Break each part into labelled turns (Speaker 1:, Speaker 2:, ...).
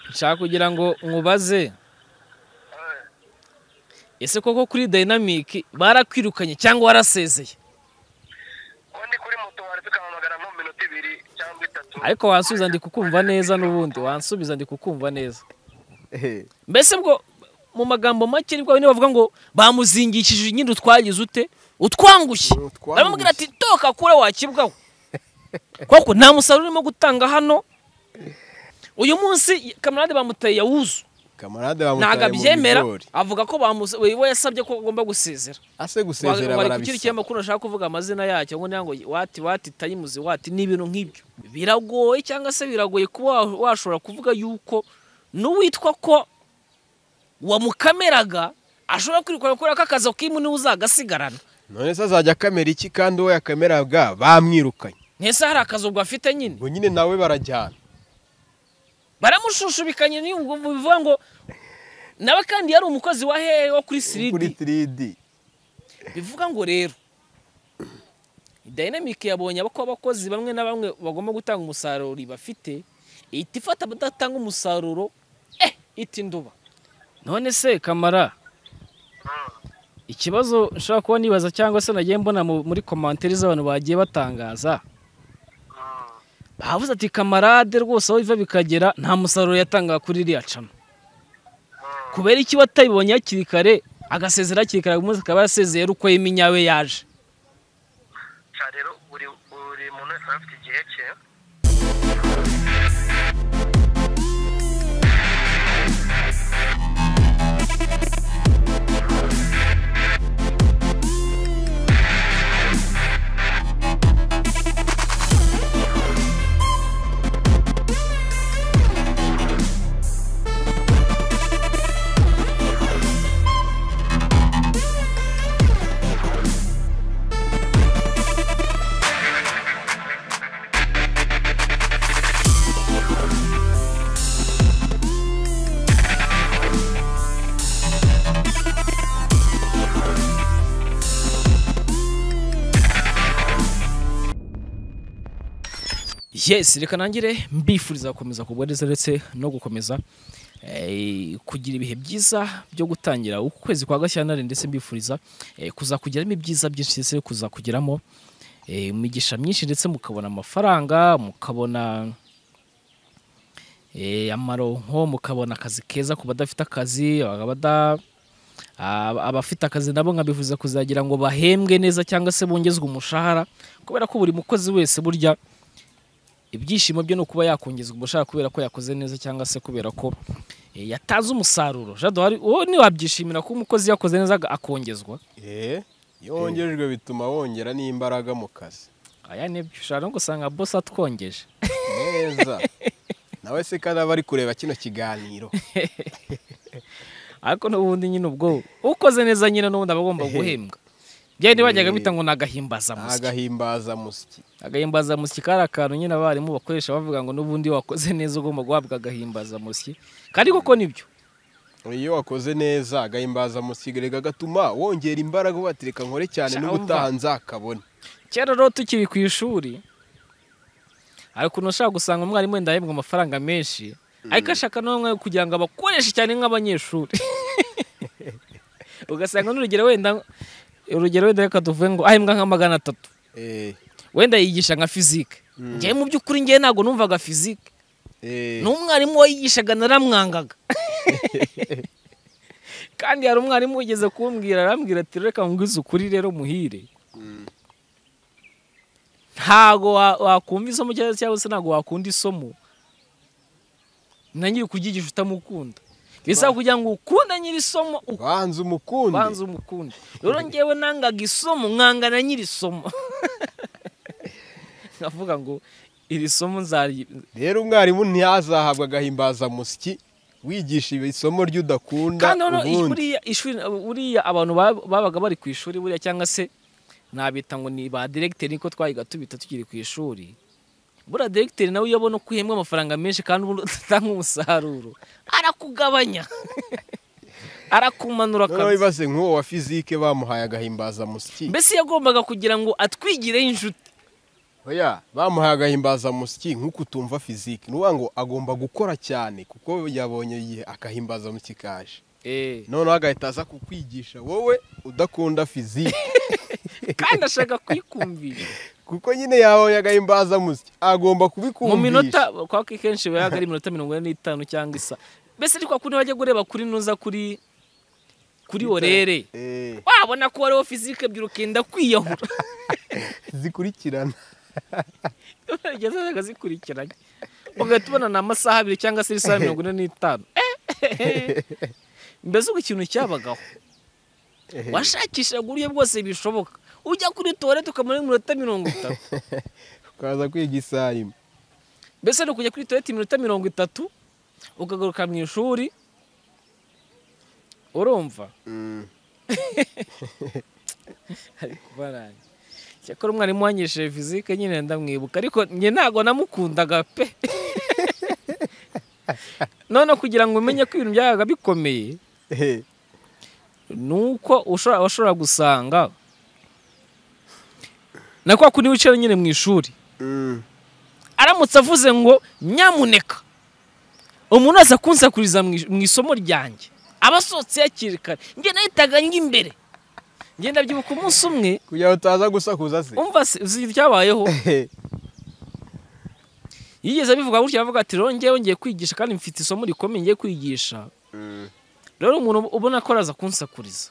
Speaker 1: nshaka kugira ngo nkubaze ese koko kuri Dynamic barakwirukanye cyangwa warasezeye?
Speaker 2: Ndi kuri moto wari tukamamagara mu minota 2 cyangwa 3.
Speaker 1: Ariko wansubiza ndi kukumva neza n'ubundi wansubiza ndi kukumva neza. Mbese bwo mu magambo make nibwo bane bavuga ngo bamuzingishije nyine utwagize ute utwangushye. Baramubwira ati toka kure wakibwaho. Koko nta musaruro urimo gutanga hano. Uyu munsi kamarade bamuteye yawuzu.
Speaker 3: Kamarade bamuteye
Speaker 1: nagabyemera avuga ko we yasabye ko agomba gusezera.
Speaker 3: Ase gusezera barabisa.
Speaker 1: Kiri cyamakuru nashaka kuvuga amazina yacyo ngo nango wati tayimuzi wati n'ibintu nk'ibyo. Biragoye cyangwa se biragoye kuba washobora kuvuga yuko n'uwitwa ko wamukameraga ashobora kwirukana kuri akazi kimu ni uzagasigarana.
Speaker 3: None se azajya kamera iki kandi we yakameraga bamwirukanye?
Speaker 1: Ntese hari akazi ubwo afite nyine.
Speaker 3: Ngo nyine nawe barajyana.
Speaker 1: Baramushushubikanye ni bivuga ngo nawe kandi yari umukozi wa hehe wo kuri 3D.
Speaker 3: Kuri 3D.
Speaker 1: Bivuga ngo rero Dynamic yabonye abakozi bamwe na bamwe bagomba gutanga umusaruro bafite itifata badatanga umusaruro iti nduba. None se Kamara ikibazo nshaka kuba nibaza cyangwa se nagiye mbona muri commentaire z'abantu bagiye batangaza bavuze ati kamarade rwose aho iva bikagera nta musaruro yatanga kuri iriya cano kubera iki watabibonye hakiri kare agasezera hakiri kare umunsi akaba yasezeye uko yeminyawe yaje.
Speaker 2: Rero buri muntu wese afite igihe cye.
Speaker 1: Yes, reka nangire mbifuriza gukomeza kuboneza ndetse no gukomeza kugira ibihe byiza byo gutangira ukwezi kwa Gashyantare ndetse mbifuriza kuzakugiramo ibyiza byinshi ndetse kuzakugiramo imigisha myinshi ndetse mukabona amafaranga mukabona amaronko mukabona akazi keza ku badafite akazi abafite akazi nabo nkabifuza kuzagira ngo bahembwe neza cyangwa se bongezwe umushahara kubera ko buri mukozi wese burya ibyishimo byo no kuba yakongezwa umushahara kubera ko yakoze neza cyangwa se kubera ko yataze umusaruro. Jado hari ni wabyishimira ko umukozi yakoze neza akongezwa?
Speaker 3: Yongejwe bituma wongera n'imbaraga mu kazi.
Speaker 1: Aya nebyo ushaka ngo usanga boss atwongeje
Speaker 3: neza. Nawe se kada bari kureba kino kiganiro.
Speaker 1: Ariko n'ubundi nyine ubwo ukoze neza nyine n'ubundi abagomba guhembwa. Byari bajyaga bita ngo nagahimbaza musiki.
Speaker 3: Agahimbaza musiki.
Speaker 1: Agahimbaza musiki karakantu nyine abarimu bakoresha bavuga ngo n'ubundi wakoze neza ugomba guhabwa agahimbaza musiki. Kandi koko nibyo.
Speaker 3: Iyo wakoze neza agahimbaza musiki rega gatuma wongera imbaraga watireka nkore cyane n'ubutaha nzakabona.
Speaker 1: Cyera rero tukiri ku ishuri. Ariko nushaka gusanga umwarimu wenda yahembwa amafaranga menshi. Ariko ashaka no kugira ngo abakoreshe cyane nk'abanyeshuri. Ugasanga n'urugero wenda reka tuvuge ngo ahembwa nka 300. Wenda yigisha nka physique. Ngiye mu by'ukuri ngiye nago numvaga physique. N'umwarimu wayigishaga naramwangaga. Kandi hari umwarimu ugeze kumbwira arambwira ati reka ngwize ukuri rero muhire. Ntago wakumva isomo cyangwa se ntago wakunda isomo nanyiri kugigisha utamukunda. Bisa kugira ngo ukunda nyiri somo
Speaker 3: banza umukunde.
Speaker 1: Rero ngewe nangaga isomo nkangana nyiri somo. Ngavuga ngo iri somo nzari
Speaker 3: rero umwarimu ntiyazahabwa agahimbaza musiki wigisha isomo ry'udakunda
Speaker 1: ubundi. Buriya abantu babaga bari ku ishuri buriya cyangwa se nabita ngo ni ba directeur niko twayiga tubita tukiri ku ishuri. Bura directeur nawe yabona ko uhembwa amafaranga menshi kandi utatanga umusaruro arakugabanya arakumanura
Speaker 3: kabisa. Nawe base nk'uwo wa physique bamuhaye agahimbaza musiki.
Speaker 1: Mbese yagombaga kugira ngo atwigire inshuti.
Speaker 3: oya bamuhaye agahimbazamusyi nk'uko utumva fizike nuvuga ngo agomba gukora cyane kuko yabonye igihe agahimbazamusyi kaje noneho agahita aza kukwigisha wowe udakunda fizike
Speaker 1: kandi ashaka kwikumvisha
Speaker 3: kuko nyine yabonye agahimbazamusyi agomba kubikumvisha
Speaker 1: mu minota kwa kenshi bayaga ari minota 45 cyangwa isa mbese ariko kundi bajya gureba kuri nuza kuri orere wabona ko wari fizike by'urukenda kwiyahura
Speaker 3: zikurikirana
Speaker 1: ugeze zikurikiranye ugahita ubona ni amasaha 2 cyangwa se isaha 45 mbese uko ikintu cyabagaho washakisha uburyo bwose bishoboka ujya kuri toilette ukamara iminota 30
Speaker 3: ukaza kwiga isaha imwe
Speaker 1: mbese no kujya kuri toilette iminota 30 ukagaruka mu ishuri urumva ariko baranye cyakora umwarimu wanyishe fizike nyine ndamwibuka ariko njye ntago namukundaga pe none kugira ngo umenye ko ibintu byabaga bikomeye nuko ushobora gusanga na kwa kundi wicara nyine mu ishuri aramutse avuze ngo nyamuneka umuntu aza kunsakuriza mu isomo ryanjye abasohotse yakirikana njye nahitaga njya imbere ngenda byibuka umunsi umwe
Speaker 3: kugira utaza gusakuza se
Speaker 1: umva si cyabayeho yigeze abivuga gutya avuga ati rongewe ngiye kwigisha kandi mfite isomo rikomeye ngiye kwigisha rero umuntu ubona ko araza kunsakuriza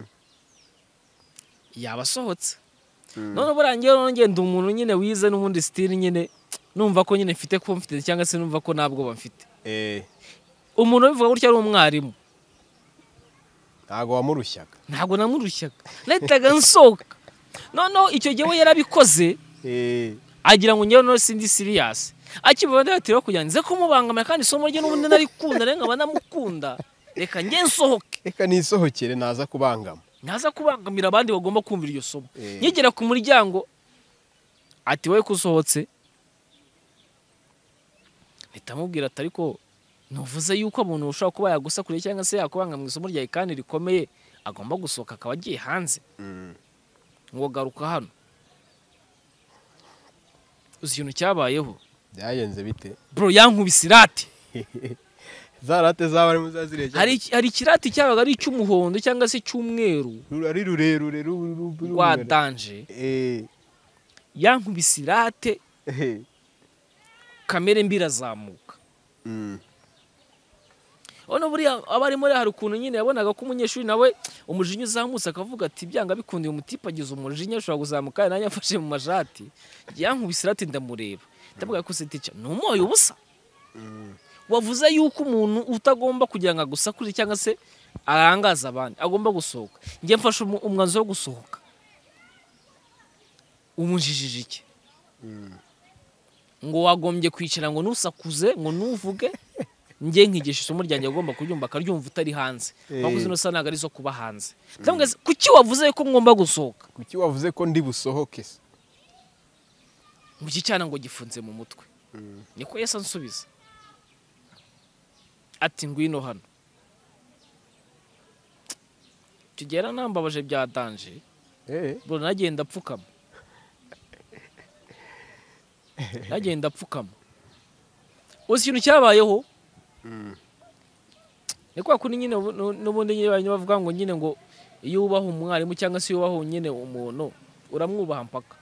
Speaker 1: yabasohotse none burangiye ngenda umuntu nyine wize n'ubundi style nyine numva ko nyine mfite confidence cyangwa se numva ko nabwo bamfite umuntu ubivuga gutya ari umwarimu
Speaker 3: ntago wamurushyaga
Speaker 1: ntago namurushyaga nahitaga nsohoka noneho icyo gihe we yarabikoze agira ngo ngewe no sindi serious akibona ati rero kugira nze kumubangamira kandi isomo rye n'ubundi narikunda rero nkaba namukunda reka nge nsohoke
Speaker 3: reka nisohokere naza
Speaker 1: kubangamira abandi bagomba kumvira iyo somo nyigera ku muryango ati wowe kusohotse nitamubwira ati ariko nuvuze yuko umuntu ushobora kuba yagusakuriye cyangwa se yakubanga mu isomo ryawe kandi rikomeye agomba gusohoka akaba agiye hanze ngo garuka hano uzi ikintu cyabayeho
Speaker 3: byayenze bite
Speaker 1: bro yankubise irate
Speaker 3: za rate zaba ari muzazire
Speaker 1: hari ikirati cyabaga ari icy'umuhondo cyangwa se cy'umweru
Speaker 3: ari rurerure
Speaker 1: rwa danje yankubise irate kamere mbira zamuka ono buriya abari muri hari ukuntu nyine yabonaga ko umunyeshuri nawe umujinya uzamutse akavuga ati byanga bikundiye umutipa agize umujinya ushobora kuzamuka nanjye afashe mu majati yankubise irate ndamureba ndavuga ko se teacher numoye ubusa wavuze yuko umuntu utagomba kugira ngo agusakure cyangwa se arangaza abandi agomba gusohoka ngiye mfashe umwanzuro wo gusohoka umujijije iki ngo wagombye kwicara ngo nusakuze ngo nuvuge ngiye nkigisha isomo ryanjye agomba kuryumva akaryumva utari hanze bavuze no sanaga ari zo kuba hanze cyangwa kuki wavuze ko ngomba gusohoka
Speaker 3: kuki wavuze ko ndi busohoke se
Speaker 1: muki cyana ngo gifunze mu mutwe niko Yesu ansubiza ati ngwino hano tugera nambabaje bya danje bro nagenda apfukama uzi ikintu cyabayeho niko kundi nyine n'ubundi nyine bavuga ngo nyine ngo iyo ubaho umwarimu cyangwa se iyo ubaho nyine umuntu uramwubaha mpaka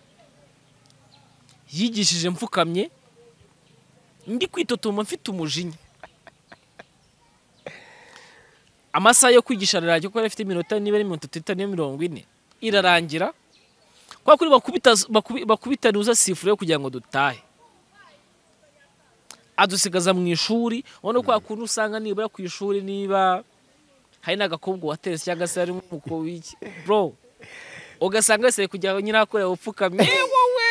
Speaker 1: yigishije mfukamye ndi kwitotoma mfite umujinya amasaha yo kwigisha ararajye ko afite iminota niba ari 35 irarangira kwa kuri bakubita nuza sifure kugira ngo dutahe adusigaza mu ishuri ubona ko akuntu usanga nibura ku ishuri niba hari n'agakobwa waterese cyangwa se ari nk'uko wiki bro ugasanga se kujya nyirakore upfukamye wowe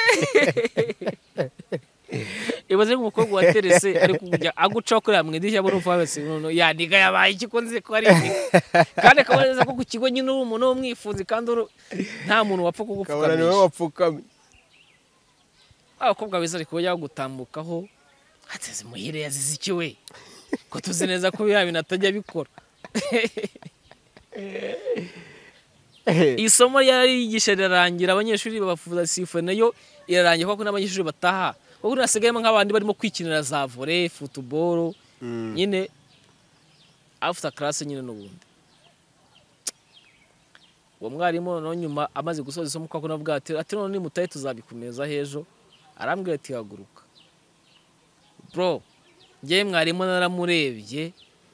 Speaker 1: ibaze nk'umukobwa waterese ari kujya aguca kuri amwe ndishya bwo rufabese none yandiga yabaye ikikonze ko ari kandi kaboneza ko ku kigo nyine umuntu w'umwifunzi kandi nta muntu wapfa kugupfukamisha
Speaker 3: kabona niwe wapfukamye
Speaker 1: abakobwa beza ariko bajya gutambukaho hateze muhire yazize iki we ko tuzi neza ko biha binatajya bikora isomo yari yigisha rirarangira abanyeshuri babafuza sifa nayo irarangiye kuko n'abanyeshuri bataha kuko nasigayemo nk'abandi barimo kwikinira za volley football nyine after class nyine n'ubundi uwo mwarimu no nyuma amaze gusoza isomo kuko navuga ati none ni mutaye tuzabikomeza hejo arambwira ati haguruka bro ngiye mwarimu naramurebye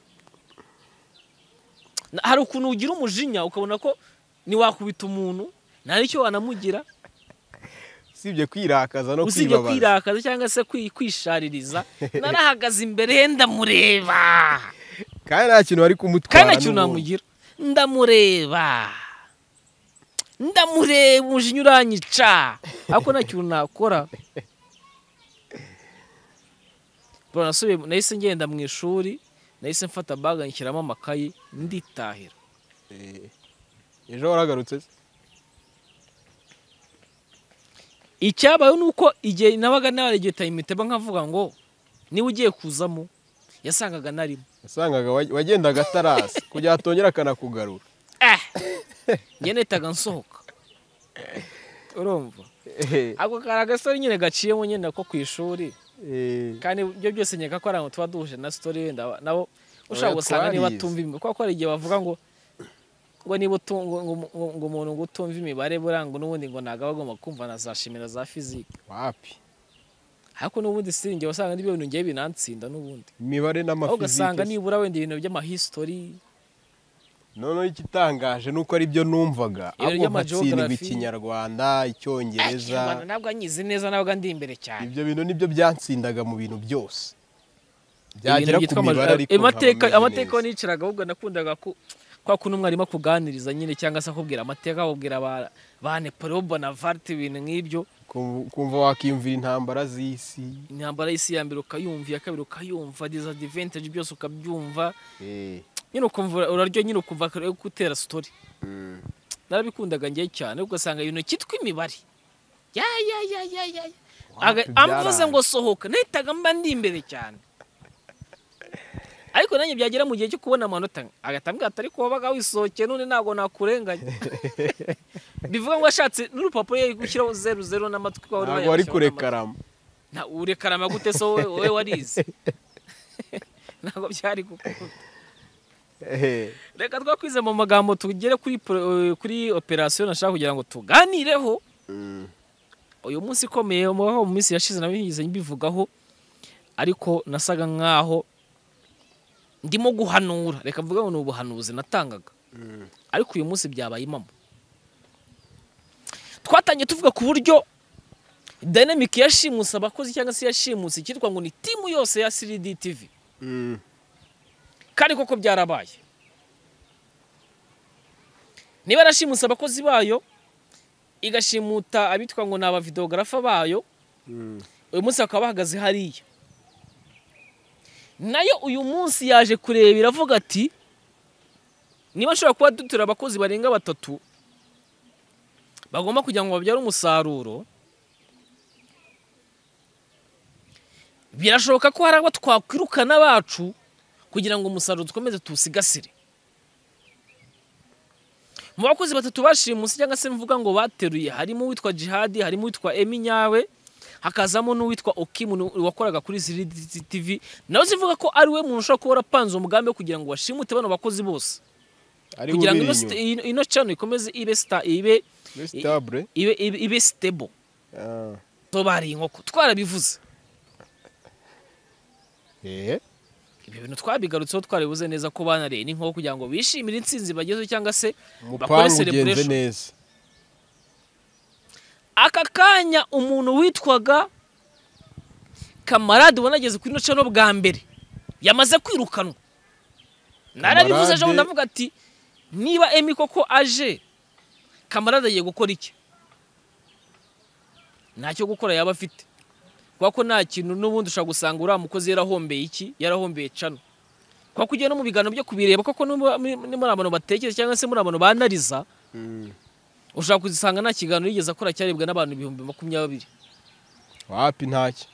Speaker 1: hari ukuntu ugira umujinya ukabona ko ni wakubita umuntu nari cyo wanamugira
Speaker 3: sibye kwirakaza no kwibabaza
Speaker 1: usibye kwirakaza cyangwa se kwishaririza narahagaze imbere ndamureba
Speaker 3: kandi nta kintu ari kumutwara
Speaker 1: kandi nta kintu namugira ndamureba umujinya uranyica ariko nta kintu nakora bro nasubiye nahise ngenda mu ishuri nahise mfata baga nshyiramo amakayi nditahira
Speaker 3: ejo waragarutse
Speaker 1: icyabaye nuko igihe nabaga naregeta imiteba nkavuga ngo niba ugiye kuzamo yasangaga narimo
Speaker 3: yasangaga wagendaga tarasi kugira atongera akanakugarura
Speaker 1: njye netaga nsohoka urumva ako karagasore nyine gaciyemo nyine ko ku ishuri kandi ibyo byose nyeka ko arango tuba duhuje na story wenda nabo ushaka gusanga niba tumva kuko ari igihe bavuga ngo niba ngo umuntu gutumva imibare burango n'ubundi ngo naga bagomba kumva na za shimira za physique
Speaker 3: wapi
Speaker 1: ariko n'ubundi siringe wasanga n'ibyo bintu ngiye binantsinda n'ubundi
Speaker 3: imibare n'amafizike
Speaker 1: ugasanga nibura wenda ibintu by'amahistory
Speaker 3: none ikitangaje nuko ari byo numvaga abo matsinda b'ikinyarwanda icyongereza
Speaker 1: nabwo anyize neza nabwo ndi imbere cyane
Speaker 3: ibyo bintu nibyo byantsindaga mu bintu byose byagera ku mibare ariko
Speaker 1: amateka niciraga ahubwo nakundaga kwa kuntu mwarimu akuganiriza nyine cyangwa se akubwira amateka akubwira ba Napoleon Bonaparte ibintu nk'ibyo
Speaker 3: kumva wakiyumvira intambara y'isi
Speaker 1: ya mbere ukayumva iya kabiri ukayumva disadvantage byose ukabyumva nyine ukumva uraryo nyine ukumva gutera story narabikundaga ngiye cyane ugasanga ibintu kitwa imibare amvuze ngo sohoka nahitaga mba ndi imbere cyane ariko nanjye byagera mu gihe cyo kubona amanota agatambwa atari ko wabaga wisohokeye none ntago nakurenganya bivuga ngo ashatse n'urupapuro ye gushyiraho 00 n'amatwi kwa
Speaker 3: ntago ari kurekarama
Speaker 1: nta urekarama gute so wowe warize ntago byari gukunda reka twakwize mu magambo tugere kuri operation nashaka kugira ngo tuganireho uyu munsi komeye mu minsi yashize nabigize mbivugaho ariko nasaga nkaho ndimo guhanura reka mvuga ngo n'ubuhanuzi natangaga ariko uyu munsi byabaye impamo twatangiye tuvuga ku buryo dynamic yashimuse abakozi cyangwa se yashimuse cyitwa ngo ni timu yose ya 3D TV kandi koko byarabaye niba yarashimuse abakozi bayo igashimuta abitwa ngo ni abavideografa bayo uyu munsi bakaba bahagaze hariya nayo uyu munsi yaje kureba iravuga ati niba nshobora kuba dutura abakozi barenga 3 bagomba kugira ngo babyare umusaruro birashoboka ko hari abo twakwirukana bacu kugira ngo umusaruro dukomeze tusigasire mu bakozi 3 bashimuse cyangwa se mvuga ngo bateruye harimo witwa Jihad harimo witwa Emi Nyawe hakazamo n'uwitwa Okimu wakoraga kuri 3D TV nawe zivuga ko ari we muntu ushobora kuba warapanze umugambi wo kugira ngo bashimute bano bakozi bose kugira ngo ino channel ikomeze ibe stable ibe stable to bari inkoko twarabivuze ibi bintu twabigarutseho twaribuze neza ko banareye n'inkoko kugira ngo bishimire intsinzi bagezeho cyangwa se bakore celebration
Speaker 3: neza
Speaker 1: aka kanya umuntu witwaga Kamarade wanageze kuri no channel bwa mbere yamaze kwirukanwa narabivuze ejo ndavuga ati niba Emi koko aje Kamarade agiye gukora iki ntacyo gukora yaba afite kuko nta kintu n'ubundi ushaka gusanga uri amukozi yarahombeye channel kuko ugiye no mu bigano byo kubireba koko muri abantu batekereza cyangwa se muri abantu banariza ushaka kuzisanga nta kiganiro yigeze akora cyarebwa n'abantu 2020
Speaker 3: wapi ntacyo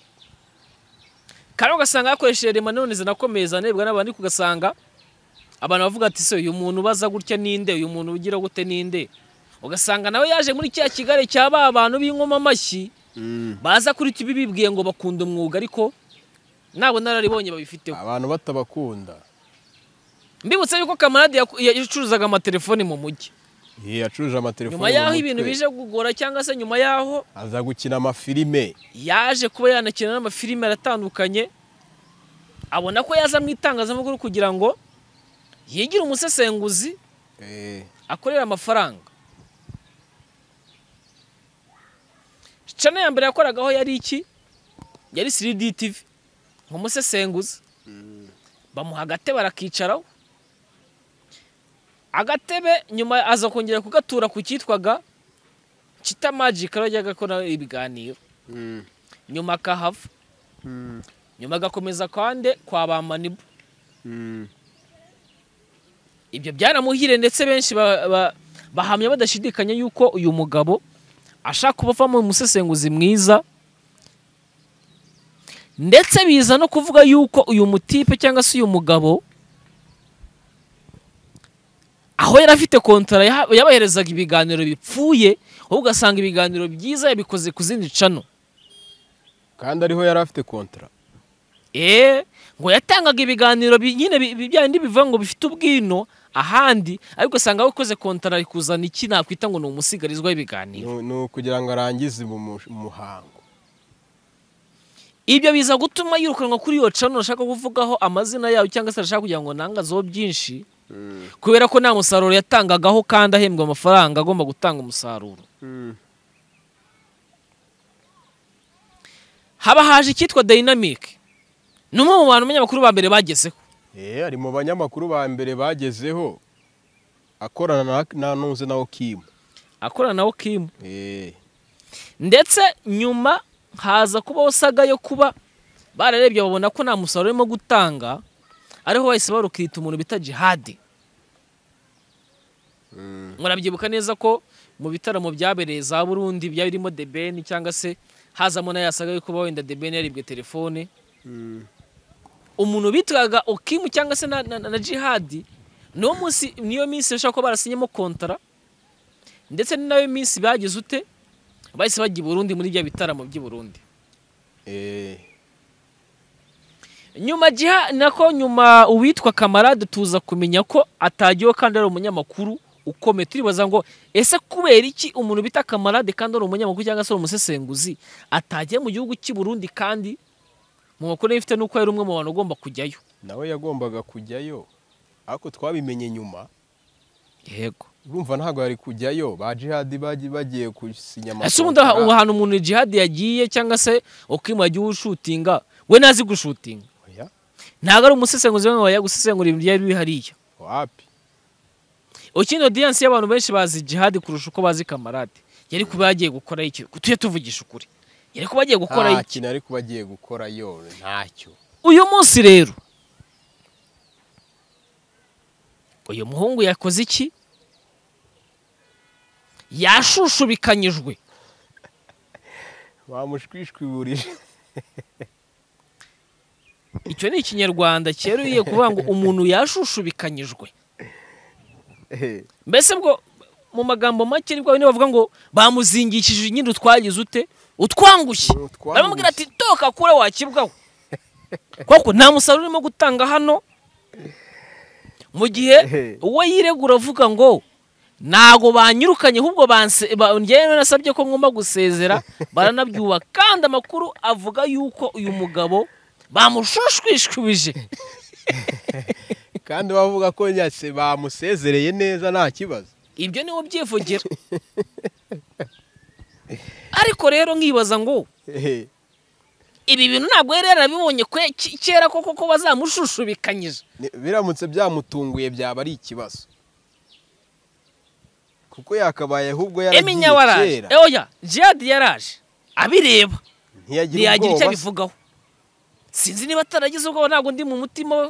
Speaker 1: kandi ugasanga yakoresheje remanone zinakomeza nebwa n'abandi kugasanga abantu bavuga ati se uyu muntu baza gutya ninde uyu muntu ugira gute ninde ugasanga nawe yaje muri cya Kigali cya ba bantu b'inkoma amashyi baza kuri TV bibwiye ngo bakunda umwuga ariko nabo nararibonye babifiteho
Speaker 3: abantu batabakunda.
Speaker 1: Mbibutse yuko Kamarade yacuruzaga amatelefoni mu mujyi.
Speaker 3: Yacuruje amatelefoni
Speaker 1: nyuma yaho ibintu bije kugora cyangwa se nyuma yaho
Speaker 3: aza gukina amafilime,
Speaker 1: yaje kuba yanakina n'amafilime aratandukanye, abona ko yaza mu itangazamakuru kugira ngo yigire umusesenguzi akorera amafaranga. Channel ya mbere yakoragaho yari iki? Yari 3D TV nk'umusesenguzi. Bamuha agatebe barakicaraho, agatebe nyuma aza kongera kugatura ku cyitwaga Chita Magic arajyaga akora ibiganiro. Nyuma akahava, nyuma agakomeza kwande kwa ba Manibu. Ibyo byaramuhire ndetse benshi bahamya badashidikanya yuko uyu mugabo ashaka kubavamo umusesenguzi mwiza, ndetse biza no kuvuga yuko uyu mutipe cyangwa se uyu mugabo aho yari afite kontara yabaherezaga ibiganiro bipfuye, aho ugasanga ibiganiro byiza yabikoze ku zindi channel.
Speaker 3: Kandi ariho yari afite kontara.
Speaker 1: Ngo yatangaga ibiganiro nyine byandi bivuga ngo bifite ubwino ahandi, ariko usanga abakoze kontara ikuzana iki nakwita ngo ni umusigarizwa w'ibiganiro.
Speaker 3: No kugira ngo arangize mu muhango.
Speaker 1: Ibyo biza gutuma yirukanwa kuri iyo channel ashaka kuvugaho amazina yayo cyangwa se ashaka kugira ngo nangazo byinshi. Kubera ko nta musaruro yatangagaho kandi ahembwa amafaranga agomba gutanga umusaruro. Haba haje icyitwa Dynamic. Numwe mu bantu abanyamakuru ba mbere bagezeho.
Speaker 3: Ari mu banyamakuru ba mbere bagezeho, akorana na Nunze na Okim.
Speaker 1: Akorana na Okim. Ndetse nyuma haza kubaho saga yo kuba bararebye babona ko nta musaruro urimo gutanga, ariho bahise barukita umuntu bita Jihad. Murabyibuka neza ko mu bitaramo byabereye za Burundi byarimo The Ben cyangwa se hazamo na yasaga yo kuba wenda The Ben yaribwe telefone. Umuntu bitwaga Okim cyangwa se na Jihad niyo minsi bashaka ko barasinyemo kontara, ndetse ni nayo minsi bagize ute bahise bajya i Burundi muri bya bitaramo by'i Burundi. Nyuma uwitwa Kamarade tuza kumenya ko atagiyeho kandi ari umunyamakuru ukomeye. Turibaza ngo ese kubera iki umuntu bita Kamarade kandi ari umunyamakuru cyangwa se umusesenguzi atagiye mu gihugu cy'i Burundi, kandi mu makuru ifite nuko yari umwe mu bantu ugomba kujyayo.
Speaker 3: Nawe yagombaga kujyayo, ariko twabimenye nyuma.
Speaker 1: Yego,
Speaker 3: urumva ntago yari kujyayo, ba Jihad bagiye gusinya amasezerano.
Speaker 1: Ese ubundi ahantu umuntu Jihad yagiye cyangwa se Okim yagiye ushutinga, we nazi gushutinga. Ntago ari umusesenguzi we wajya gusesengura ibintu byari bihariya.
Speaker 3: Wapi?
Speaker 1: Ukindi audience y'abantu benshi bazi Jihad kurusha uko bazi Kamarade. Yari kuba yagiye gukora iki? Tuye tuvugisha ukuri. Yari kuba agiye gukora iki?
Speaker 3: Kintu ari kuba agiye gukora yo ntacyo.
Speaker 1: Uyu munsi rero uyu muhungu yakoze iki? Yashushubikanyijwe.
Speaker 3: Bamushwishwiburije.
Speaker 1: Icyo ni ikinyarwanda cyeruye kuvuga ngo umuntu yashushubikanyijwe. Mbese bwo mu magambo make nibwo bane bavuga ngo bamuzingikishije nyine twagize ute utwangushye. Baramubwira ati toka kure wakibwaho. Koko nta musaruro urimo gutanga hano. Mu gihe uwo yiregura avuga ngo nago banyirukanye ahubwo njyewe nasabye ko ngomba gusezera, baranabyuba kandi amakuru avuga yuko uyu mugabo bamushushwishwije.
Speaker 3: Kandi bavuga ko nyase bamusezereye neza nta kibazo.
Speaker 1: Ibyo niwo byivugira. Ariko rero nkibaza ngo ibi bintu ntabwo yari yarabibonye kera koko bazamushushubikanyije.
Speaker 3: Biramutse byamutunguye byaba ari ikibazo, kuko yakabaye ahubwo yaragiye kera.
Speaker 1: Oya, Jihad yaraje abireba ntiyagira icyo abivugaho. Sinzi niba ataragize ubwo ntabwo ndi mu mutima.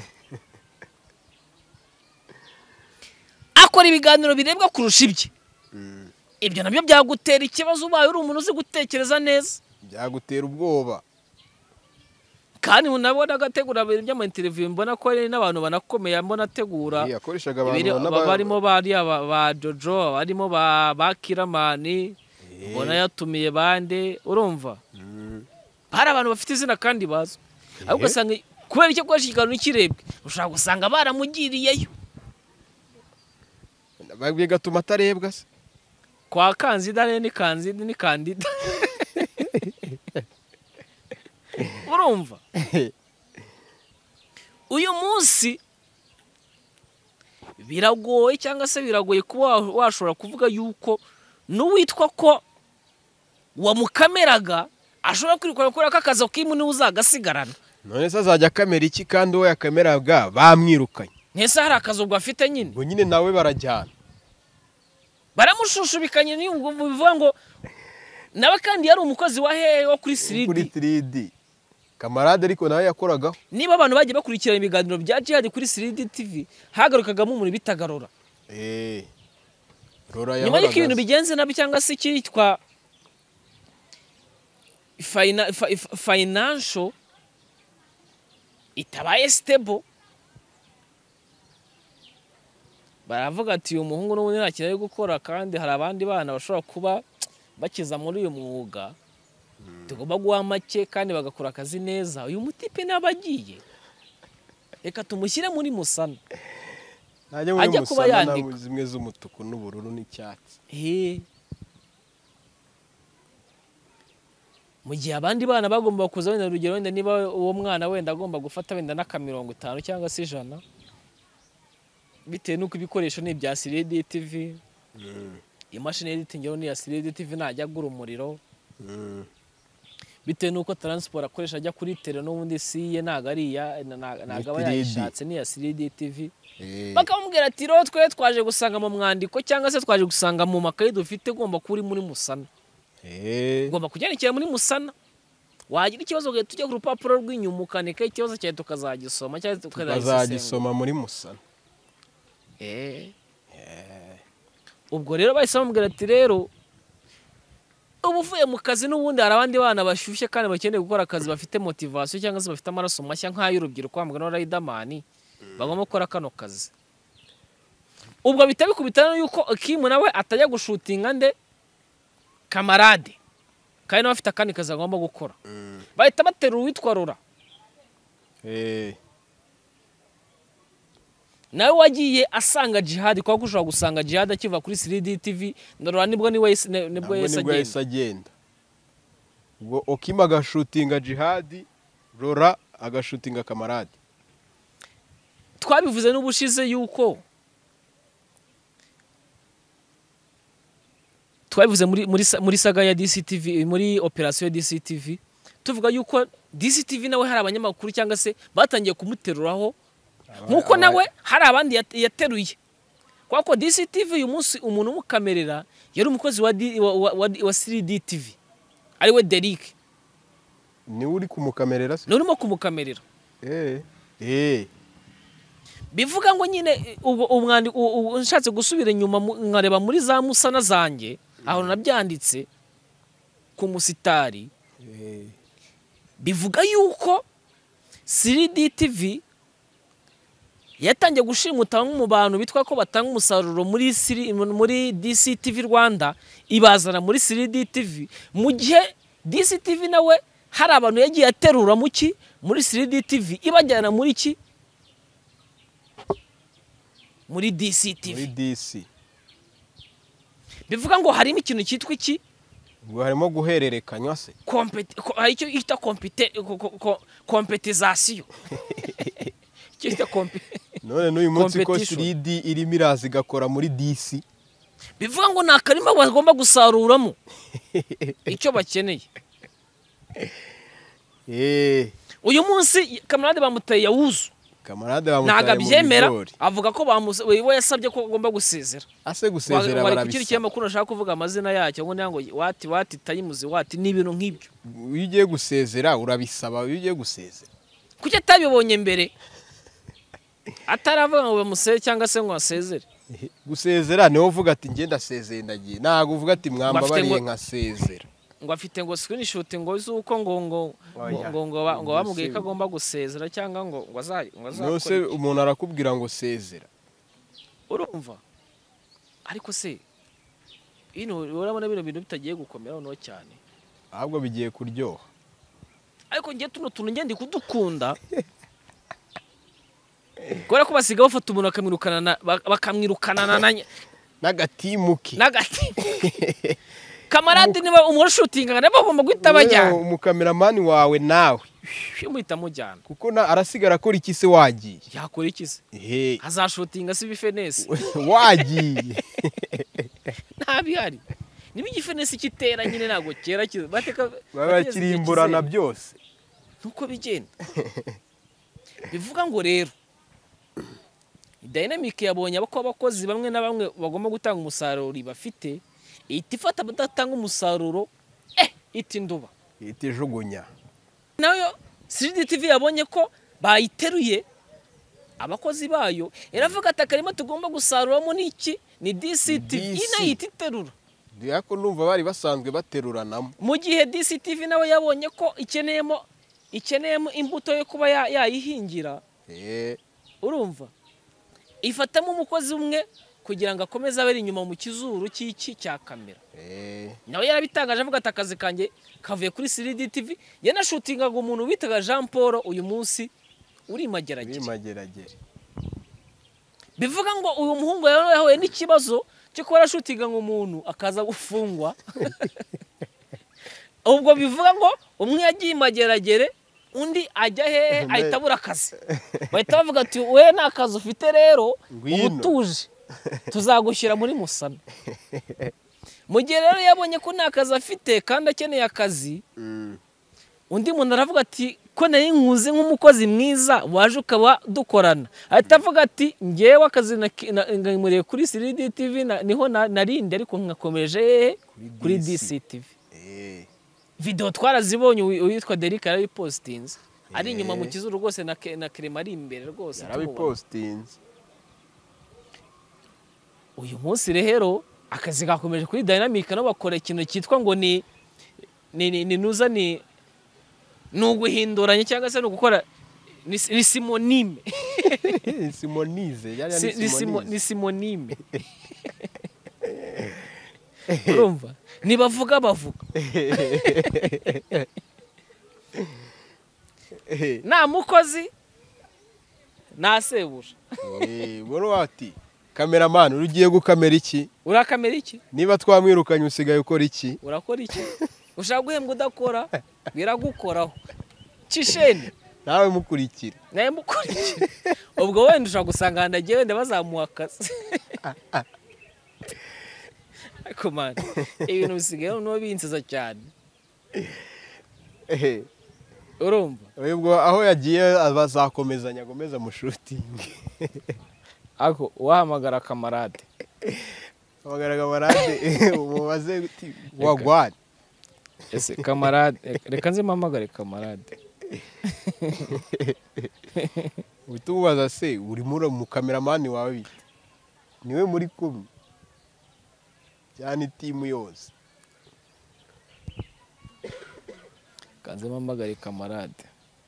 Speaker 1: Akora ibiganiro birebwa kurusha ibye. Ibyo nabyo byagutera ikibazo ubaye uri umuntu uzi gutekereza neza.
Speaker 3: Byagutera ubwoba.
Speaker 1: kandi nabona agategura ibintu by'ama-interview mbona ko ari n'abantu banakomeye mbona ategura
Speaker 3: yakoreshaga abantu
Speaker 1: barimo bariya ba Jojo barimo ba Kiramani mbona yatumiye bande urumva hari abantu bafite izina kandi bazo ahubwo usanga kubera icyo kwaje ikiganiro kirebwe ushaka gusanga baramugiriyeyo
Speaker 3: bigatuma atarebwa se
Speaker 1: kwa kanzida ni kandida urumva uyu munsi biragoye cyangwa se biragoye kuba washobora kuvuga yuko n'uwitwa ko wamukameraga ashobora kwirukana kubera ko akazi k'imu niwe uzagasigarana
Speaker 3: none se azajya kamera iki kandi uwo yakameraga bamwirukanye
Speaker 1: ntese hari akazi ubwo afite nyine
Speaker 3: ngo nyine nawe barajyana
Speaker 1: baramushushubikanye bivuga ngo nawe kandi yari umukozi wa hehe wo kuri
Speaker 3: 3D kamarade ariko nawe yakoragaho
Speaker 1: niba abantu bagiye bakurikirana ibiganiro bya Jihad kuri 3D TV hagarukagamo umuntu bitagarora
Speaker 3: Rora
Speaker 1: nyuma y'iko ibintu bigenze nabi cyangwa se cyitwa financial itabaye stable baravuga ati uyu muhungu n'ubundi nta kintu ari gukora kandi hari abandi bana bashobora kuba bakiza muri uyu mwuga tugomba guha make kandi bagakora akazi neza uyu mutipe n'abagiye reka tumushyire muri Musana
Speaker 3: ajya kuba yandika zimwe z'umutuku n'ubururu n'icyatsi
Speaker 1: mu gihe abandi bana bagomba kuza wenda urugero wenda niba uwo mwana wenda agomba gufata wenda n'aka50 cyangwa se 100 bitewe n'uko ibikoresho ni ibya 3D TV imashini editing yo ni ya 3D TV najya agura umuriro bitewe n'uko transport akoresha ajya kuri tele n'ubundi siye nagariya nagaba yashatse ni ya 3D TV bakamubwira ati ro twaje gusanga mu mwandiko cyangwa se twaje gusanga mu makayi dufite gomba kuri muri Musana gomba kujyanikira muri Musana wagira ikibazo ugiye tujya ku rupapuro rw'inyuma ukaneka ikibazo cyawe tukazagisoma cyangwa
Speaker 3: tukazagisoma muri Musana
Speaker 1: ubwo rero bahise bamubwira ati rero ubu uvuye mu kazi n'ubundi hari abandi bana bashyushye kandi bakeneye gukora akazi bafite motivation cyangwa se bafite amaraso mashya nk'ay'urubyiruko bambwa na Riderman bagomba gukora kano kazi ubwo bitabikubitana yuko Kim nawe atajya gushutinga nde kamarade kandi nawe afite akandi kazi agomba gukora bahita baterura uwitwa Rora nawe wagiye asanga Jihad kwa gushobora gusanga Jihad akiva kuri 3D TV ndorora nibwo yese
Speaker 3: agenda ubwo Okim agashutinga Jihad Rora agashutinga kamarade
Speaker 1: twabivuze n'ubushize yuko twabivuze muri saga ya DCTV muri operation DCTV tuvuga yuko DCTV nawe hari abanyamakuru cyangwa se batangiye kumuteruraho nkuko nawe hari abandi yateruye kwako DCTV uyu munsi umuntu umukamerera yari umukozi wa 3D TV ari we Derek
Speaker 3: ni uri kumukamerera se
Speaker 1: urimo kumukamerera bivuga ngo nyine umwandi unshatse gusubira inyuma nkareba muri za Musana zanjye aho nabyanditse ku musitari bivuga yuko 3D TV yatangiye gushimuta mu bantu bitwa ko batanga umusaruro muri DCTV Rwanda ibazana muri 3D TV mu gihe DCTV nawe hari abantu yagiye aterura muki muri 3D TV ibajyana muri ki muri DCTV
Speaker 3: muri DC
Speaker 1: bivuga ngo harimo ikintu cyitwa iki
Speaker 3: ngo harimo guhererekanywa se
Speaker 1: icyo yita competization
Speaker 3: none n'uyu munsi ko 3D irimo iraza igakora muri DC
Speaker 1: bivuga ngo nta karima bagomba gusaruramo icyo bakeneye uyu munsi kamarade bamuteye yawuzu ntago abyemera avuga ko we yasabye ko agomba gusezera
Speaker 3: ase gusezera
Speaker 1: barabisaba kiri makuru ashaka kuvuga amazina yacyo ngo nango wati tayimuzi wati n'ibintu nk'ibyo
Speaker 3: iyo ugiye gusezera urabisaba iyo ugiye gusezera
Speaker 1: kuki atabibonye mbere ataravuga ngo bamuseze cyangwa se ngo asezere
Speaker 3: gusezera niho uvuga ati ngenda sezeye ndagiye ntago uvuga ati mwamba bariye nkasezera
Speaker 1: ngo afite ngo screenshot ngo zuko ngo bamubwiye ko agomba gusezera cyangwa ngo azakora.
Speaker 3: Nose umuntu arakubwira ngo sezera.
Speaker 1: Urumva? Ariko se urabona bino bintu bitagiye gukomera no cyane.
Speaker 3: Ahubwo bigiye kuryoha.
Speaker 1: Ariko ngiye tuno tuntu ngende kudukunda. Kora ko basiga bafata umuntu bakamwirukana
Speaker 3: n'agatimuki.
Speaker 1: Kamarade niba umushootinga nabo bagomba guhita bajyana.
Speaker 3: Umukameramani wawe nawe
Speaker 1: muhita mujyana.
Speaker 3: Kuko arasigara akora iki se wagiye?
Speaker 1: Yakora iki se? Azashootinga si bifenesi.
Speaker 3: Wagiye.
Speaker 1: Ntabihari. Niba igifenesi kitera nyine nago kera bateka
Speaker 3: bakirimburana byose.
Speaker 1: Nuko bigenda. Bivuga ngo rero Dynamic yabonye abakozi bamwe na bamwe bagomba gutanga umusaruro bafite, itifata badatanga umusaruro iti nduba
Speaker 3: itijugunya.
Speaker 1: Nayo CGTV yabonye ko bayiteruye abakozi bayo, iravuga atakarimo tugomba gusaruramo niki ni DCTV inayititerura.
Speaker 3: Yako numva bari basanzwe bateruranamo.
Speaker 1: Mu gihe DCTV nawe yabonye ko ikeneyemo imbuto yo kuba yayihingira. Urumva? Ifatamo umukozi umwe kugira ngo akomeze abari inyuma mu kizuru cy'iki cya kamera. Nawe yarabitangaje avuga atakazi kanjye kavuye kuri CGTV, yanashootingaga umuntu bitaga Jean Paul uyu munsi uri mageragere. Bivuga ngo uyu muhungu yahuye n'ikibazo cyo kuba arashootinga ngo umuntu akaza gufungwa. Ubwo bivuga ngo umwe yagiye mageragere undi ajya hehe ahita abura akazi. Bahita bavuga ati we nta kazi ufite rero ubutuje tuzagushyira muri Musana. Mu gihe rero yabonye ko nta kazi afite kandi akeneye akazi, undi muntu aravuga ati ko nari nkuzi nk'umukozi mwiza waje ukaba dukorana. Ahita avuga ati ngewe akazi ngimuriye kuri CGTV niho narinde ariko nkakomeje kuri DCTV. Video twarazibonye uyitwa Derek yarabipostinze ari inyuma mu kizuru rwose na Clement ari imbere rwose
Speaker 3: yarabipostinze.
Speaker 1: Uyu munsi rero akazi gakomeje kuri Dynamic no bakora ikintu cyitwa ngo ni nuza ni uguhinduranya cyangwa se no gukora ni simonime.
Speaker 3: Simonize
Speaker 1: ni simonime. Urumva? Nibavuga bavuga. Na mukozi na sebuje.
Speaker 3: Boro wati cameraman urugiye gukamera iki?
Speaker 1: Urakamera iki?
Speaker 3: Niba twamwirukanye usigaye ukora iki?
Speaker 1: Urakora iki? Ushaka guhembwa udakora biragukoraho. Cishene
Speaker 3: nawe mukurikira.
Speaker 1: Nawe mukurikira. Ubwo wenda ushaka gusanga handagiye wenda bazamuha akazi. Man, ibintu bisigaye no binsiza cyane. Urumva?
Speaker 3: Ubwo aho yagiye abazakomezanya agomeza mu shooting.
Speaker 1: Ako wahamagara kamarade.
Speaker 3: Umubaze uti wagwani.
Speaker 1: Ese kamarade reka nze mpamagare kamarade.
Speaker 3: Utubaza se uri mu cameraman wawe bite? Niwe muri kumwe. Cyane timu yose. Kanze mpamagare kamarade.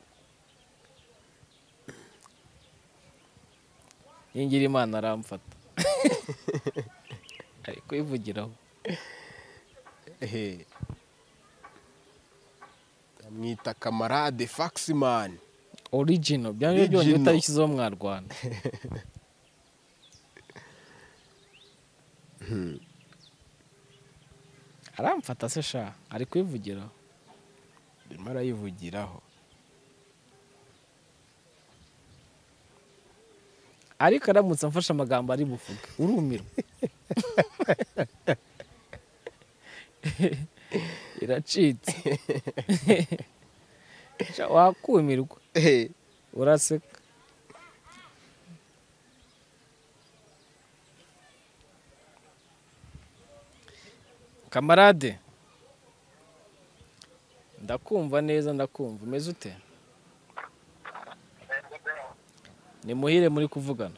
Speaker 3: Yingira Imana aramfata. Ari kwivugiraho. Amwita kamarade Faxman. Original. Byanye byonye batarikizo mwarwana. Aramfata se sha ari kwivugiraho. Ndimo arayivugiraho. Ariko aramutse amfasha amagambo ari buvuga urumiro. Iracitse. Wakumirwa. Uraseka. Kamarade. Ndakumva neza ndakumva. Umeze ute? Ni muhire muri kuvugana.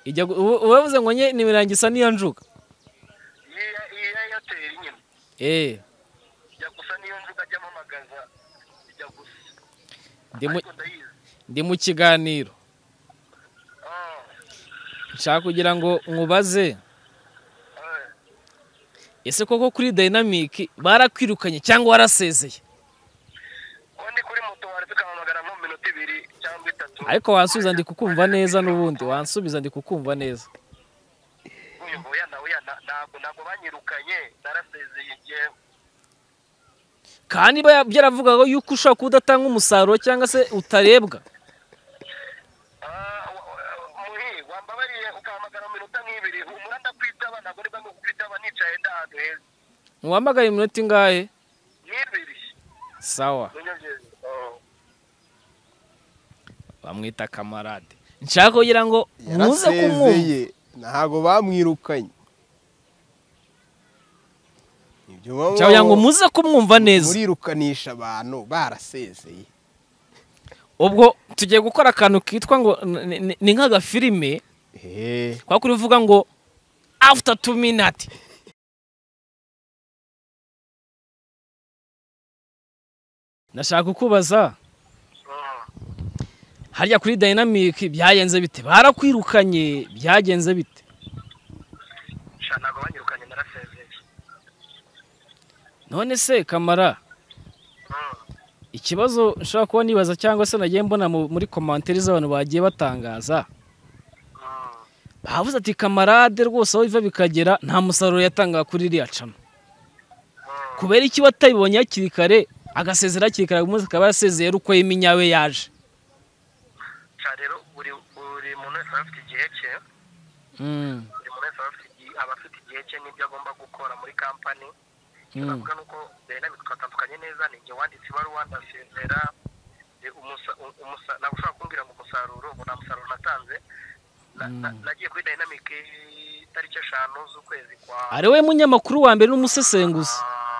Speaker 1: ubavuze ngo nye nimirangisa niya njuga
Speaker 2: iya yateri nyine jya gusa niyo njuga ajya amamagaza ijya gusa
Speaker 1: ndi mu kiganiro nshaka kugira ngo nkubaze ese koko kuri Dynamic barakwirukanye cyangwa warasezeye
Speaker 2: ndi kuri moto wari tukamamagara mu minota 2 cyangwa 3
Speaker 1: ariko wansubiza ndi kukumva neza n'ubundi wansubiza ndi kukumva neza
Speaker 2: ntabwo banyirukanye narasezeye jewe
Speaker 1: kandi byaravugaga yuko ushaka kudatanga umusaruro cyangwa se utarebwa
Speaker 2: wambabariye ukamagara mu minota 2 umuranda kwitaba ntabwo ari bwo kwitaba nicaye ndahantu heza
Speaker 1: wamagaye iminota ingahe
Speaker 2: 2
Speaker 1: sawa bamwita kamarade nshaka kugira ngo muze kumwumva
Speaker 3: ntago bamwirukanye
Speaker 1: cyangwa ngo muze kumwumva neza
Speaker 3: murirukanisha abantu barasezeye
Speaker 1: ubwo tugiye gukora akantu kitwa ngo ni nk'agafilime kwa kuri uvuga ngo after 2 minutes nashaka kukubaza harya kuri Dynamic byagenze bite barakwirukanye byagenze bite
Speaker 2: ntabwo banyirukanye narasezeye
Speaker 1: none se kamara ikibazo nshaka kuba nibaza cyangwa se nagiye mbona muri commentaire z'abantu bagiye batangaza bavuze ati kamarade rwose aho biva bikagera nta musaruro yatanga kuri iriya cano kubera iki watabibonye hakiri kare agasezera hakiri kare umunsi akaba yasezeye uko yeminyawe yaje
Speaker 2: rero buri muntu wese afite igihe cye buri muntu wese aba afite igihe cye n'ibyo agomba gukora muri kampani navuga nuko Dynamic twatandukanye neza ni njye wanditse ibaruwa ndasezera ntabwo ushobora kumbwira ngo umusaruro nta musaruro natanze nagiye kuri Dynamic tariki 5 z'ukwezi kwa
Speaker 1: ari we munyamakuru wa mbere n'umusesenguzi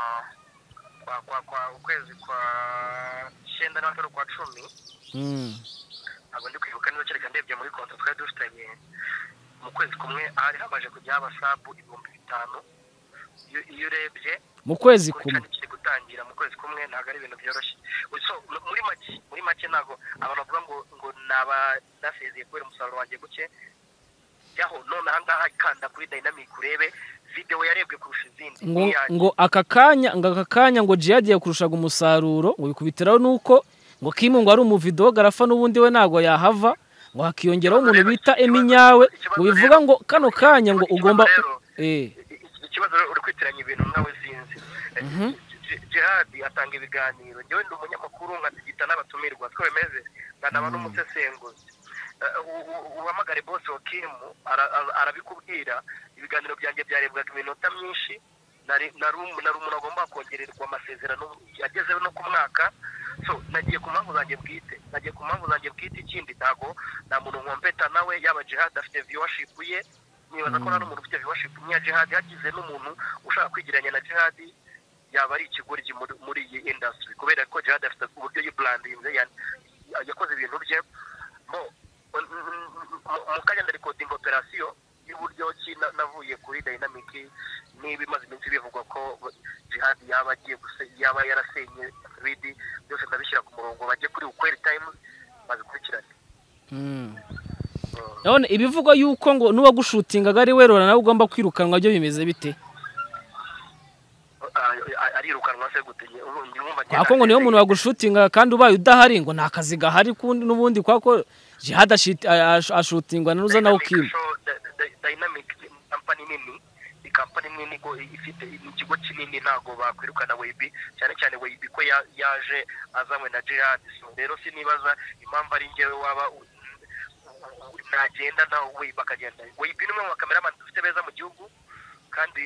Speaker 2: kwa ukwezi kwa 9 n'aho kwa 10 ntabwo ndi kwibuka neza cyane ndebye muri konti twari dufitanye mu kwezi kumwe hari hamaje kujya abasabu 5,000 iyo urebye
Speaker 1: mu kwezi kumwe
Speaker 2: kiri gutangira mu kwezi kumwe ntabwo ari ibintu byoroshye muri make ntabwo abantu bavuga ngo naba nasezeye kubera umusaruro wanjye guke yaho none aha ngaha kanda kuri Dynamic urebe video yarebwe kurusha izindi
Speaker 1: ngo aka kanya ngo Jihad yakurushaga umusaruro ngo bikubitiraho nuko ngo Kim ngo ari umuvidogarafa n'ubundi we ntago yahava ngo hakiyongeraho umuntu bita Eminyawe ngo bivuga ngo kano kanya ngo ugomba
Speaker 2: ikibazo uri kwitiranya ibintu nawe sinzi Jihad atanga ibiganiro njyewe ndi umunyamakuru nkatigita n'abatumirwa twemeze ndanaba n'umusesenguzi uhamagare boss wa Kim arabikubwira ibiganiro byanjye byarebwaga iminota myinshi nari umuntu agomba kongererwa amasezerano yagezeho no ku mwaka so nagiye ku mpamvu zanjye bwite ikindi ntago nta muntu nkompeta nawe yaba Jihad afite viewership ye nibaza ko nta n'umuntu ufite viewership ya Jihad yagize n'umuntu ushaka kwigiranya na Jihad yaba ari ikigoryi muri iyi industry kubera ko Jihad afite uburyo y'brandinze yakoze ibintu bye mu kanya ndari coding operation y'uburyo ki navuye kuri Dynamic n'ibimaze iminsi bivugwa ko Jihad yaba yarasenye 3D byose ndabishyira ku murongo bajye kuri Ukweli Times bazikurikirane
Speaker 1: none ibivugwa yuko ngo nuba gushutingaga ari werora nawe ugomba kwirukanwa byo bimeze bite
Speaker 2: arirukanwa se gute
Speaker 1: ako ngo niyo muntu wagushutinga kandi ubaye udahari ngo nta kazi gahari kundi n'ubundi kwako Jihad ashutingwa nuza nawe Kim
Speaker 2: Dynamic company nini ko ifite ikigo kinini ntago bakwirukana Weibi cyane Weibi ko yaje azanywe na Jihad so rero sinibaza impamvu ari ngewe waba nagenda nawe Weibi akagenda Weibi ni umwe mu cameraman dufite beza mu gihugu kandi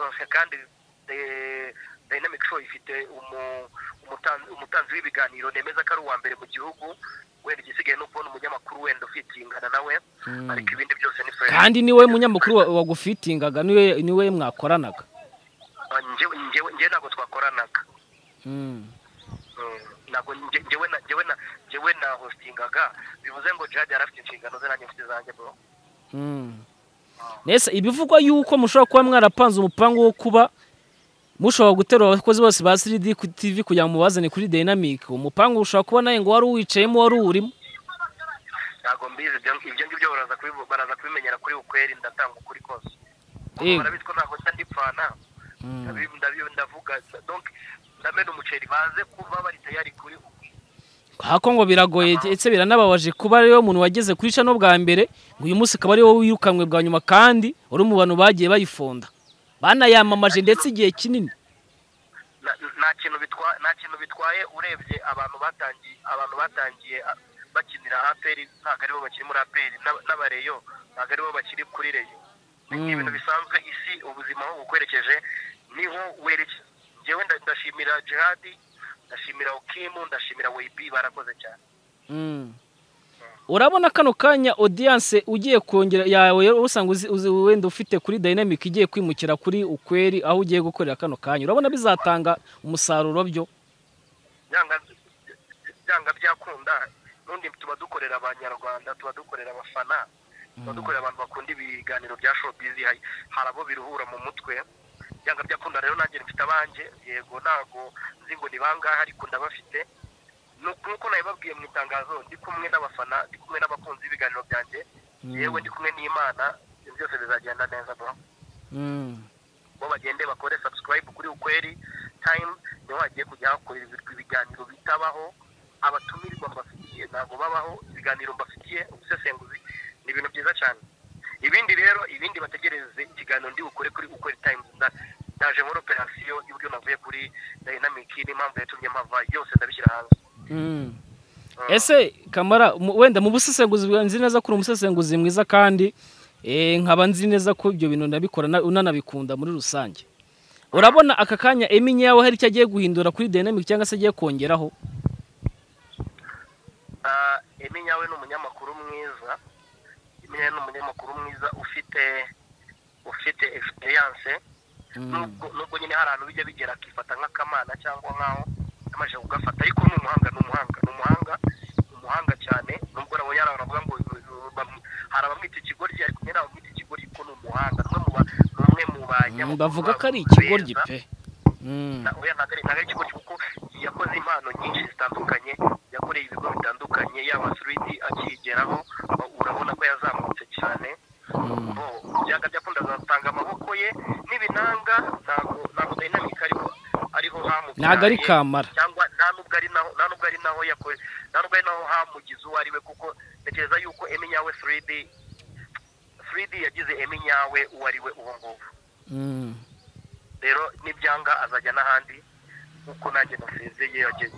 Speaker 2: Dynamic show ifite umutanzi w'ibiganiro nemeza ko ari uwa mbere mu gihugu wenda igisigaye no kubona umunyamakuru wenda ufitingana nawe ariko ibindi byose ni fresh
Speaker 1: kandi niwe munyamakuru wagufitingaga niwe mwakoranaga
Speaker 2: njye ntabwo twakoranaga ntabwo njyewe na hostingaga bivuze ngo Jihad yarafite inshingano ze nanjye mfite zanjye bro
Speaker 1: nese ibivugwa yuko mushobora kuba mwarapanze umupango wo kuba mushobora guterura abakozi bose ba 3D TV kugira ngo mubazane kuri Dynamic, umupango ushobora kuba naye ngo wari uwicayemo wari urimo.
Speaker 2: Ntago mbizi ibyo ngibyo baraza kubimenyera kuri ukweri, ndatanga ukuri kose. Barabitwa ntago ndipfana. Ndavuga donc ndamena umuceri baze kuba bari tayari kuri
Speaker 1: hako ngo biragoye etse biranababaje kuba rero umuntu wageze kuri cano bwa mbere ngo uyu munsi akaba ari wowe wirukanwe bwa nyuma kandi uri mu bantu bagiye bayifonda banayamamaje ndetse igihe kinini.
Speaker 2: Nta kintu bitwaye urebye abantu batangiye bakinira APR, ntago aribo bakiri muri APR n'abareyo, ntago aribo bakiri kuri reyo. Ni ibintu bisanzwe isi ubuzima aho bukwerekeje niho werekeje. Jewe ndashimira Jihad, ndashimira Okimu, ndashimira WB, barakoze cyane.
Speaker 1: Urabona kano kanya audience ugiye kongera yawe usanga uzi wenda ufite kuri Dynamic igiye kwimukira kuri ukweri aho ugiye gukorera kano kanya, urabona bizatanga umusaruro byo?
Speaker 2: Byanga byakunda nundi tuba dukorera abanyarwanda, tuba dukorera abafana, tuba dukorera abantu bakunda ibiganiro bya showbiz, harabo biruhura mu mutwe. Byanga byakunda rero nanjye mfite abanje, yego ntago nzi ngo ni bangahe ariko ndabafite. Nuko nabibabwiye mu itangazo, ndi kumwe n'abafana, ndi kumwe n'abakunzi ibiganiro byanjye, yewe ndi kumwe n'Imana, byose bizagenda neza bro. Bo bagende bakore subscribe kuri ukweri time, niho hagiye kujya hakorera ibiganiro bitabaho, abatumirwa mbafitiye ntabwo babaho, ibiganiro mbafitiye ubusesenguzi, ni ibintu byiza cyane. Ibindi bategereze ikiganiro ndi ukore kuri ukweri time, ndaje muri operation y'uburyo navuye kuri Dynamic n'impamvu yatumye mpava yose ndabishyira hanze.
Speaker 1: Ese Kamara wenda mu busesenguzi nzi neza ko umusesenguzi mwiza kandi nkaba nzi neza ko ibyo bintu ndabikora unanabikunda muri rusange. Urabona aka kanya Eminye yawe hari icyo agiye guhindura kuri Dynamic cyangwa se agiye kongeraho?
Speaker 2: Eminye yawe ni umunyamakuru mwiza, Eminye ni umunyamakuru mwiza ufite experience, nubwo nyine hari abantu bijya bigera akifata nk'akamana cyangwa nkaho amaje kugafata, ariko ni umuhanga cyane. Nubwo nabo yara baravuga ngo hari abamwita ikigoryi, ariko nyine abamwita ikigoryi ko ni umuhanga, numwe mu banya
Speaker 1: bavuga ko ari ikigoryi pe.
Speaker 2: Oya ntago ari ikigoryi kuko yakoze impano nyinshi zitandukanye, yakoreye ibigo bitandukanye, yaba 3D akigeraho urabona ko yazamutse cyane. Byaga byakunda zatanga amaboko ye n'ibinanga, ntabwo Dynamic ariho hamubye,
Speaker 1: ntago ari Kamara
Speaker 2: cyangwa nta nubwo ari naho yakoze, nta nubwo ari naho hamugize uwo ariwe, kuko ntekereza yuko Eminye yawe 3D yagize Eminye yawe uwo ariwe uwo nguwo. Rero nibyanga azajya n'ahandi uko nanjye nasezeye yageze.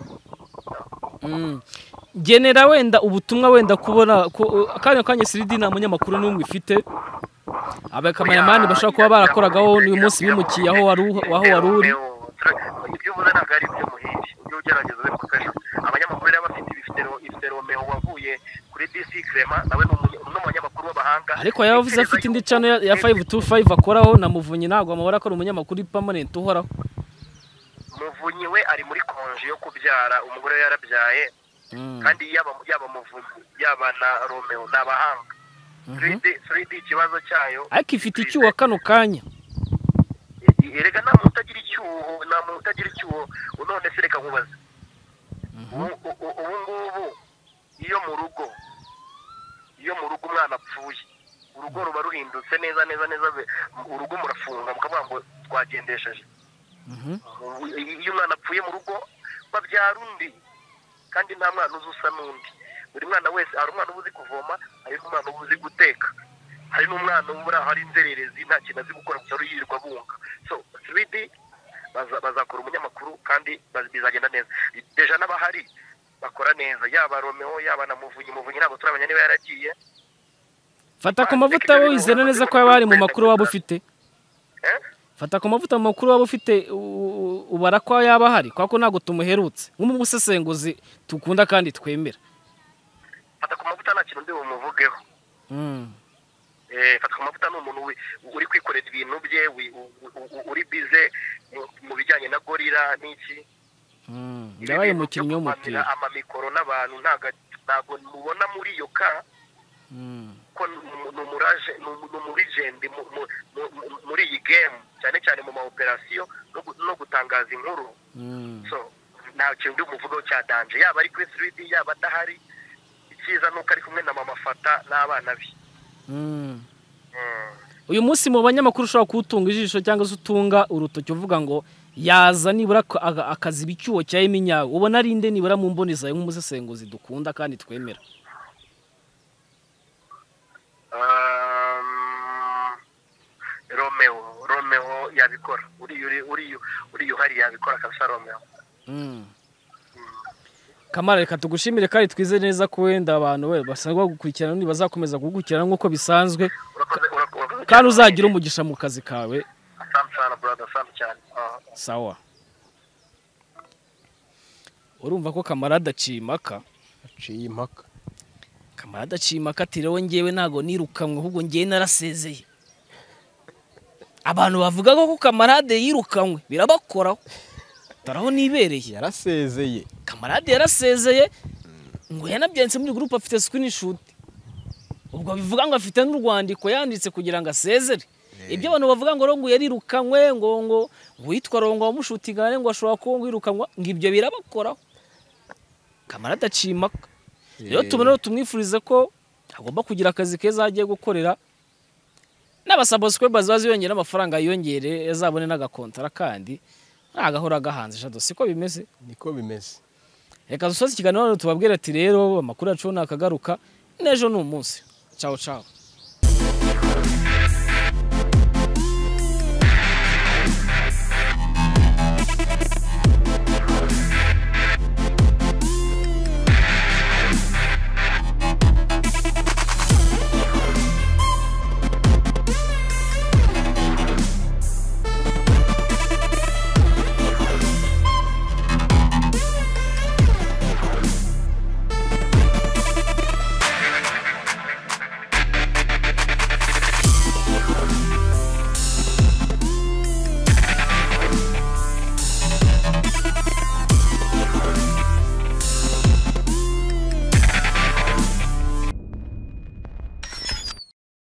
Speaker 1: Genera wenda ubutumwa wenda kubona kanya 3D nta munyamakuru n'umwe ifite, abakameramani bashaka kuba barakoragaho uyu munsi bimukiye aho wari uri.
Speaker 2: Ibyo uvuze ntabwo ari ibyo muhiri, ibyo ugerageza uri gufasha abanyamakuru rero bafite ifite Romeo wavuye kuri DC Clement, nawe ni umwe mu banyamakuru b'abahanga,
Speaker 1: ariko yavuze afite indi channel ya 525 akoraho na Muvunyi, ntabwo amabara ko umunyamakuru permanent uhoraho.
Speaker 2: Muvunyi we ari muri konje yo kubyara, umugore we yarabyaye, kandi yaba Muvunyi yaba na Romeo n'abahanga. 3D ikibazo cyayo
Speaker 1: ariko ifite icyuho kano kanya.
Speaker 2: Erega nta muntu utagira icyuho, none se reka nkubaze, ubu ngubu iyo mu rugo umwana apfuye, urugo ruba ruhindutse neza, urugo murafunga mukavuga ngo twagendesheje. Iyo umwana apfuye mu rugo babyara undi, kandi nta mwana uzusa n'undi. Buri mwana wese hari umwana uzi kuvoma, hari n'umwana uzi guteka, hari n'umwana ubura hari inzererezi nta kintu azi gukora gusa yirirwa bunga. So 3D bazakora umunyamakuru kandi bizagenda neza. Deja n'abahari bakora neza, yaba Romeo yaba na Muvunyi ntabwo turabanya niba yaragiye.
Speaker 1: Fata ku mavuta wowe wizera neza ko yaba ari mu makuru waba ufite. Fata ku mavuta mu makuru waba ufite ubara ko yaba hari, kwako ntago tumuherutse nk'umusesenguzi tukunda kandi twemera.
Speaker 2: Fata ku mavuta nta kintu ndi bumuvugeho. Fata ku mavuta ni umuntu uri kwikorera ibintu bye, uri bize mu bijyanye na gorira n'iki.
Speaker 1: Ndabaye umukinnyi w'umupira.
Speaker 2: Amamikoro n'abantu ntago mubona muri iyo ka, ko ni umuraje ni umurigendi muri iyi game cyane cyane mu ma operation no gutangaza inkuru so nta kintu umuvugaho cya danger yaba ari kuri 3D yaba adahari icyiza nuko ari kumwe na mama Fata n'abana be.
Speaker 1: Uyu munsi mu banyamakuru ushobora kutunga ijisho cyangwa se utunga urutoki uvuga ngo yaza nibura akazi bicyuho cya Eminyawe ubona ari inde nibura mu mboneza nk'umusesenguzi dukunda kandi twemera.
Speaker 2: Romeo yabikora uri hari yabikora kabisa Romeo.
Speaker 1: Kamara reka tugushimire kandi twize neza ko wenda abantu we basangwa gukurikirana ni bazakomeza kugukurikirana nkuko bisanzwe kandi uzagira umugisha mu kazi kawe.
Speaker 2: Asante brother, asante cyane.
Speaker 1: Sawa. Urumva ko Kamara adacimaka Kamara adacimaka ati rero ngewe ntago nirukanwe ahubwo ngewe narasezeye. Abantu bavuga ko Kamarade yirukanwe birabakoraho taraho nibereye
Speaker 3: yarasezeye.
Speaker 1: Kamarade yarasezeye ngo yanabyense muri group afite screenshot ubwo bivuga ngo afite n'urwandiko yanditse kugira ngo asezere. Ibyo abantu bavuga ngo rongo yarirukanwe ngo witwa rongo wamushutingane ngo ashobora ko yirukanwa ngo ibyo birabakoraho. Kamarade acimaka rero tubona tumwifurize ko agomba kugira akazi keza agiye gukorera n'abasubscribers baziyongera amafaranga yongere yazabone n'agakontara kandi agahora gahanze shado siko bimeze
Speaker 3: niko bimeze.
Speaker 1: Reka dusoze ikiganiro tubabwira ati rero amakuru yacu nakagaruka nejo n'umunsi. Ciao ciao.